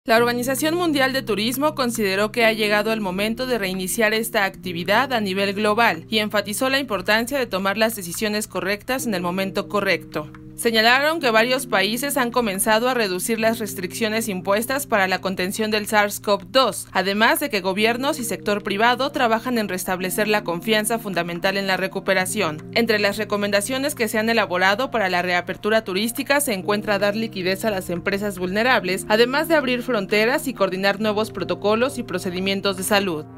La Organización Mundial de Turismo consideró que ha llegado el momento de reiniciar esta actividad a nivel global y enfatizó la importancia de tomar las decisiones correctas en el momento correcto. Señalaron que varios países han comenzado a reducir las restricciones impuestas para la contención del SARS-CoV-2, además de que gobiernos y sector privado trabajan en restablecer la confianza fundamental en la recuperación. Entre las recomendaciones que se han elaborado para la reapertura turística se encuentra dar liquidez a las empresas vulnerables, además de abrir fronteras y coordinar nuevos protocolos y procedimientos de salud.